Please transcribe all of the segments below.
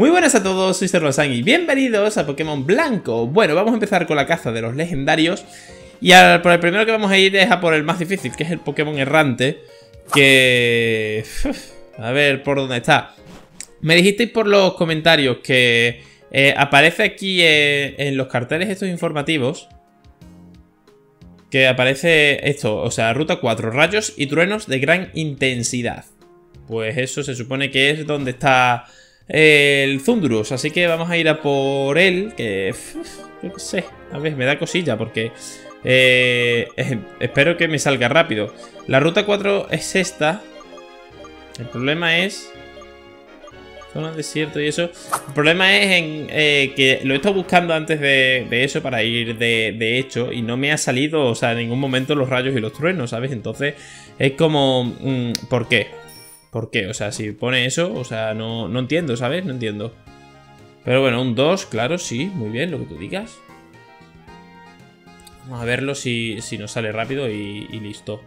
Muy buenas a todos, soy Servasan y bienvenidos a Pokémon Blanco. Bueno, vamos a empezar con la caza de los legendarios. Y por el primero que vamos a ir es a por el más difícil, que es el Pokémon errante. Que... a ver por dónde está. Me dijisteis por los comentarios que aparece aquí en los carteles estos informativos. Que aparece esto, o sea, ruta 4, rayos y truenos de gran intensidad. Pues eso se supone que es donde está el Thundurus, así que vamos a ir a por él, que yo qué sé, a ver, me da cosilla porque espero que me salga rápido. La ruta 4 es esta. El problema es... zona desierto y eso. El problema es que lo he estado buscando antes de eso para ir de hecho y no me ha salido, o sea, en ningún momento los rayos y los truenos, ¿sabes? Entonces es como... ¿por qué? ¿Por qué? O sea, si pone eso, o sea, no entiendo, ¿sabes? No entiendo. Pero bueno, un 2, claro, sí, muy bien, lo que tú digas. Vamos a verlo si nos sale rápido y listo.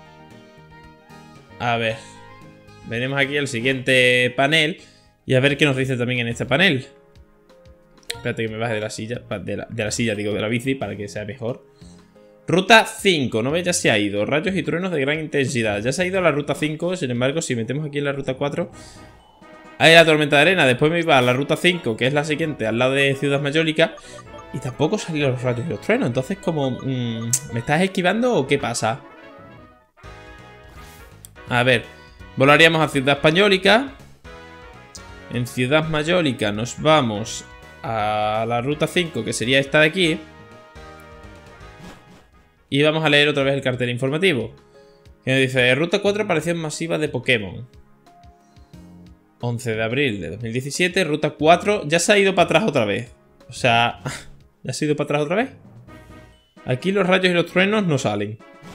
A ver. Venimos aquí al siguiente panel y a ver qué nos dice también en este panel. Espérate que me baje de la silla, de la bici para que sea mejor. Ruta 5, ¿no ves? Ya se ha ido. Rayos y truenos de gran intensidad. Ya se ha ido a la ruta 5, sin embargo, si metemos aquí en la ruta 4... hay la tormenta de arena. Después me iba a la ruta 5, que es la siguiente, al lado de Ciudad Mayólica. Y tampoco salieron los rayos y los truenos. Entonces, como... ¿me estás esquivando o qué pasa? A ver... volaríamos a Ciudad Mayólica. En Ciudad Mayólica nos vamos a la ruta 5, que sería esta de aquí. Y vamos a leer otra vez el cartel informativo. Que nos dice, ruta 4, aparición masiva de Pokémon. 11 de abril de 2017, ruta 4. Ya se ha ido para atrás otra vez. O sea, ¿ya se ha ido para atrás otra vez? Aquí los rayos y los truenos no salen.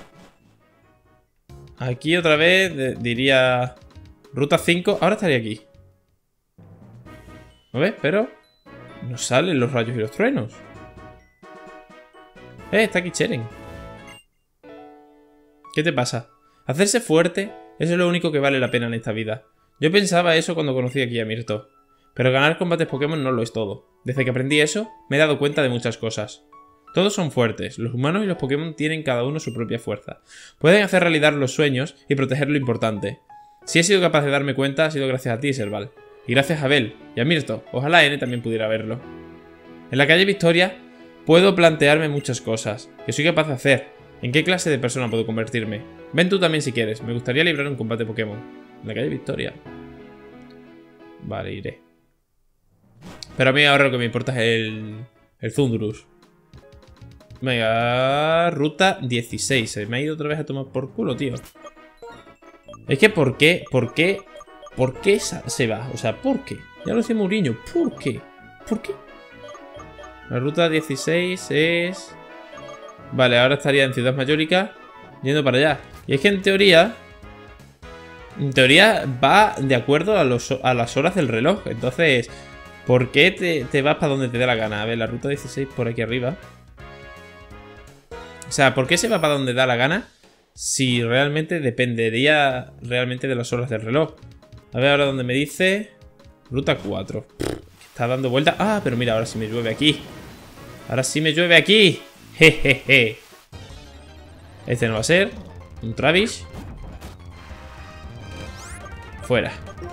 Aquí otra vez diría ruta 5. Ahora estaría aquí. ¿No ves? Pero no salen los rayos y los truenos. Está aquí Cheren. ¿Qué te pasa? Hacerse fuerte, eso es lo único que vale la pena en esta vida. Yo pensaba eso cuando conocí aquí a Mirto. Pero ganar combates Pokémon no lo es todo. Desde que aprendí eso, me he dado cuenta de muchas cosas. Todos son fuertes, los humanos y los Pokémon tienen cada uno su propia fuerza. Pueden hacer realidad los sueños y proteger lo importante. Si he sido capaz de darme cuenta, ha sido gracias a ti, Serval. Y gracias a Bell y a Mirto. Ojalá N también pudiera verlo. En la calle Victoria, puedo plantearme muchas cosas. ¿Qué soy capaz de hacer? ¿En qué clase de persona puedo convertirme? Ven tú también si quieres. Me gustaría librar un combate Pokémon. En la calle Victoria. Vale, iré. Pero a mí ahora lo que me importa es el Thundurus. Venga, ruta 16. Se me ha ido otra vez a tomar por culo, tío. Es que ¿por qué se va? O sea, ¿por qué? Ya lo sé, Mourinho. ¿Por qué? ¿Por qué? La ruta 16 es... vale, ahora estaría en Ciudad Mayólica yendo para allá. Y es que en teoría va de acuerdo a las horas del reloj. Entonces, ¿por qué te vas para donde te dé la gana? A ver, la ruta 16 por aquí arriba. O sea, ¿por qué se va para donde da la gana? Si realmente dependería realmente de las horas del reloj. A ver ahora donde me dice... ruta 4. Está dando vuelta. Ah, pero mira, ahora sí me llueve aquí. Ahora sí me llueve aquí. Jejeje. Este no va a ser. Un Travis. Fuera.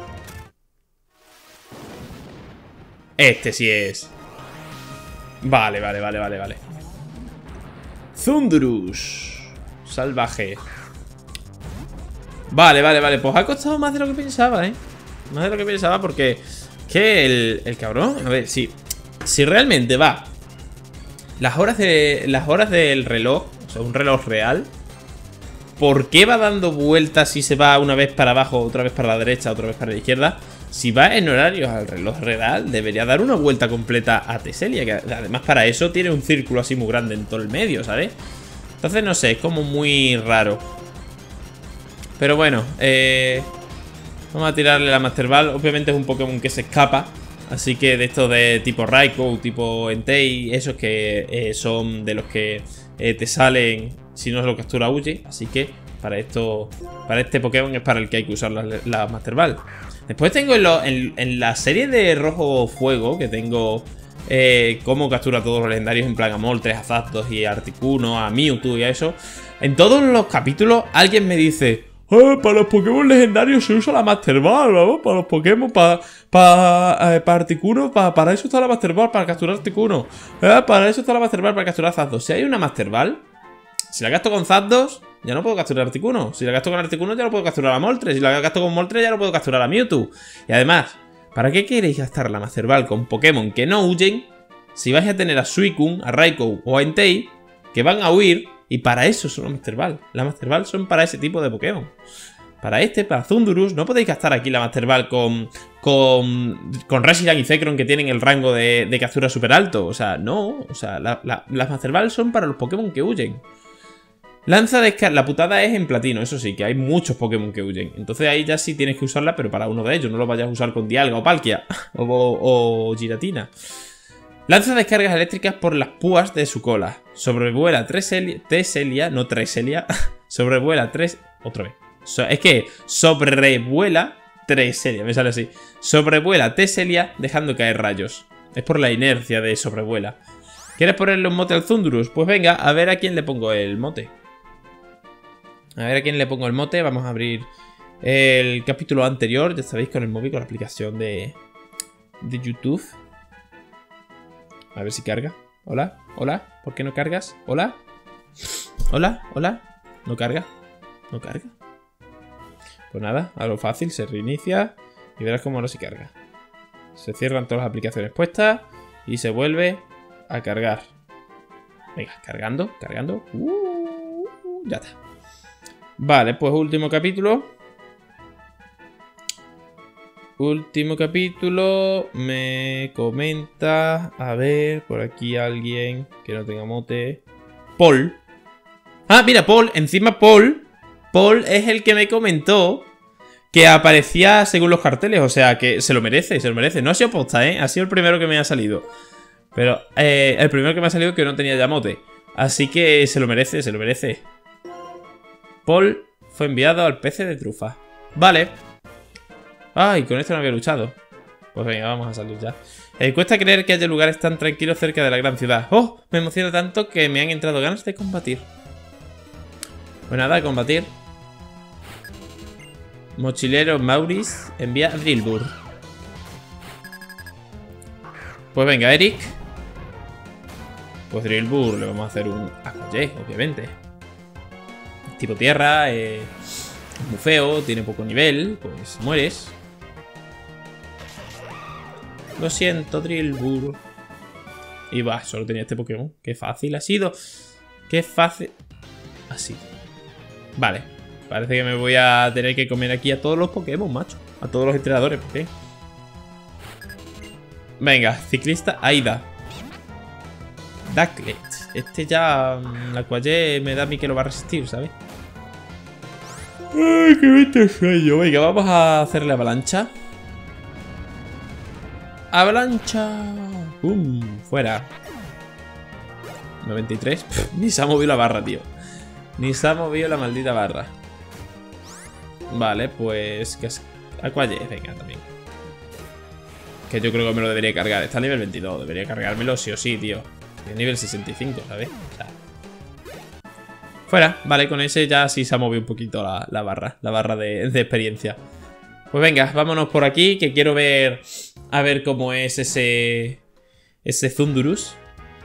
Este sí es. Vale. Thundurus. Salvaje. Vale. Pues ha costado más de lo que pensaba, Más de lo que pensaba porque... que el cabrón... a ver, si realmente va... Las horas del reloj, o sea, un reloj real, ¿por qué va dando vueltas si se va una vez para abajo, otra vez para la derecha, otra vez para la izquierda? Si va en horarios al reloj real, debería dar una vuelta completa a Teselia, que además para eso tiene un círculo así muy grande en todo el medio, ¿sabes? Entonces, no sé, es como muy raro. Pero bueno, vamos a tirarle la Master Ball. Obviamente es un Pokémon que se escapa. Así que de estos de tipo Raikou, tipo Entei, esos que son de los que te salen si no lo captura huye. Así que para este Pokémon es para el que hay que usar la Master Ball. Después tengo en la serie de Rojo Fuego, que tengo cómo captura a todos los legendarios, en plan a Moltres, a Zapdos y a Articuno, a Mewtwo y a eso. En todos los capítulos alguien me dice: para los Pokémon legendarios se usa la Master Ball, vamos, para los Pokémon, para Articuno, para eso está la Master Ball, para capturar Articuno. Para eso está la Master Ball, para capturar Zapdos. Si hay una Master Ball, si la gasto con Zapdos, ya no puedo capturar Articuno. Si la gasto con Articuno, ya no puedo capturar a Moltres. Si la gasto con Moltres, ya no puedo capturar a Mewtwo. Y además, ¿para qué queréis gastar la Master Ball con Pokémon que no huyen si vais a tener a Suicune, a Raikou o a Entei que van a huir? Y para eso son las Master Ball. Las Master Ball son para ese tipo de Pokémon. Para Thundurus, no podéis gastar aquí la Master Ball con Reshiram y Zekrom, que tienen el rango de captura súper alto. O sea, no. O sea, las Master Ball son para los Pokémon que huyen. Lanza de descarga. La putada es en platino, eso sí, que hay muchos Pokémon que huyen. Entonces ahí ya sí tienes que usarla, pero para uno de ellos. No lo vayas a usar con Dialga o Palkia o Giratina. Lanza descargas eléctricas por las púas de su cola. Sobrevuela Teselia, no Treselia. Sobrevuela otra vez. Es que sobrevuela Treselia, me sale así. Sobrevuela Teselia dejando caer rayos. Es por la inercia de sobrevuela. ¿Quieres ponerle un mote al Thundurus? Pues venga, a ver a quién le pongo el mote. A ver a quién le pongo el mote. Vamos a abrir el capítulo anterior. Ya sabéis, con el móvil, con la aplicación de YouTube. A ver si carga. Hola, hola. ¿Por qué no cargas? Hola. Hola, hola. ¿No carga? ¿No carga? Pues nada, a lo fácil, se reinicia y verás cómo ahora sí carga. Se cierran todas las aplicaciones puestas y se vuelve a cargar. Venga, cargando, cargando. Ya está. Vale, pues último capítulo. Último capítulo. Me comenta. A ver, por aquí alguien que no tenga mote. Paul. Ah, mira, Paul. Encima Paul. Paul es el que me comentó que aparecía según los carteles. O sea, que se lo merece, se lo merece. No ha sido posta, ¿eh? Ha sido el primero que me ha salido. Pero el primero que me ha salido que no tenía ya mote. Así que se lo merece, se lo merece. Paul fue enviado al PC de trufa. Vale. Ay, con esto no había luchado. Pues venga, vamos a salir ya. Cuesta creer que haya lugares tan tranquilos cerca de la gran ciudad. ¡Oh! Me emociona tanto que me han entrado ganas de combatir. Pues nada, combatir. Mochilero Maurice envía a Drillbur. Pues venga, Eric. Pues Drillbur le vamos a hacer un Aquajet, obviamente. Tipo tierra, es muy feo, tiene poco nivel, pues mueres. Lo siento, Drillbur. Y va, solo tenía este Pokémon. Qué fácil ha sido. Qué fácil ha sido. Vale, parece que me voy a tener que comer aquí a todos los Pokémon, macho. A todos los entrenadores, ¿por qué? Venga, ciclista Aida. Ducklet. Este ya, la Aquajet me da a mí que lo va a resistir, ¿sabes? Ay, qué bestia sueño. Venga, vamos a hacerle avalancha. Avalancha. Fuera. 93. Ni se ha movido la barra, tío. Ni se ha movido la maldita barra. Vale, pues... ¿qué es? Aquajet, venga, también. Que yo creo que me lo debería cargar. Está a nivel 22. Debería cargármelo sí o sí, tío. Es nivel 65, ¿sabes? O sea, fuera. Vale, con ese ya sí se ha movido un poquito la barra. La barra de experiencia. Pues venga, vámonos por aquí. Que quiero ver... A ver cómo es ese Thundurus.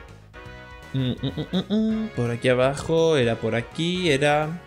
Por aquí abajo. Era por aquí. Era...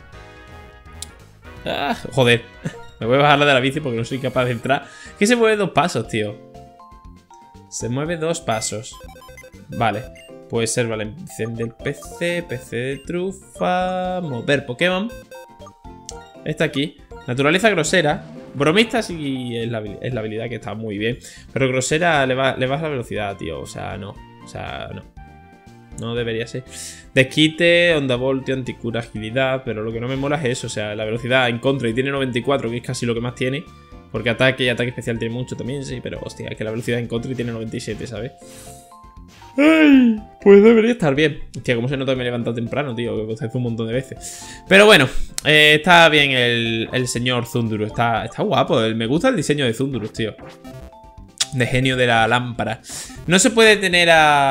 joder. Me voy a bajar la de la bici porque no soy capaz de entrar. Que se mueve 2 pasos, tío. Se mueve 2 pasos. Vale. Puede ser, vale. Encender PC. PC de trufa. Mover Pokémon. Está aquí. Naturaleza grosera. Bromista sí es la habilidad que está muy bien. Pero grosera le vas la velocidad, tío. O sea, no. O sea, no. No debería ser. Desquite, onda voltio, anticura, agilidad. Pero lo que no me mola es eso. O sea, la velocidad en contra y tiene 94, que es casi lo que más tiene. Porque ataque y ataque especial tiene mucho también, sí. Pero hostia, es que la velocidad en contra y tiene 97, ¿sabes? Ay, pues debería estar bien. Hostia, cómo se nota que me he levantado temprano, tío. Que hace un montón de veces. Pero bueno, está bien el señor Zundurus. Está guapo. Me gusta el diseño de Zundurus, tío. De genio de la lámpara. No se puede tener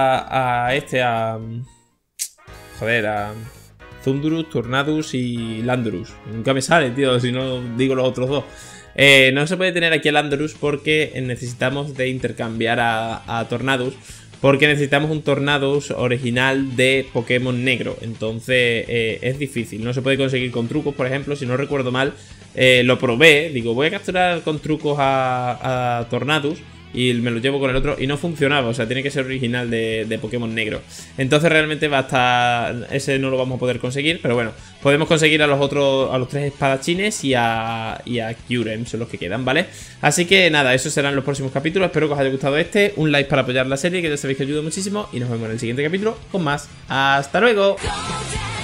joder, a Zundurus, Tornadus y Landorus. Nunca me sale, tío, si no digo los otros dos. No se puede tener aquí a Landorus porque necesitamos de intercambiar a Tornadus. Porque necesitamos un Tornadus original de Pokémon negro. Entonces es difícil. No se puede conseguir con trucos, por ejemplo. Si no recuerdo mal, lo probé. Digo, voy a capturar con trucos a Tornadus. Y me lo llevo con el otro y no funcionaba. O sea, tiene que ser original de Pokémon negro. Entonces realmente va a estar... Ese no lo vamos a poder conseguir. Pero bueno, podemos conseguir a los otros, a los 3 espadachines y a Kyurem. Son los que quedan, ¿vale? Así que nada, esos serán los próximos capítulos. Espero que os haya gustado este. Un like para apoyar la serie, que ya sabéis que ayuda muchísimo. Y nos vemos en el siguiente capítulo con más. ¡Hasta luego!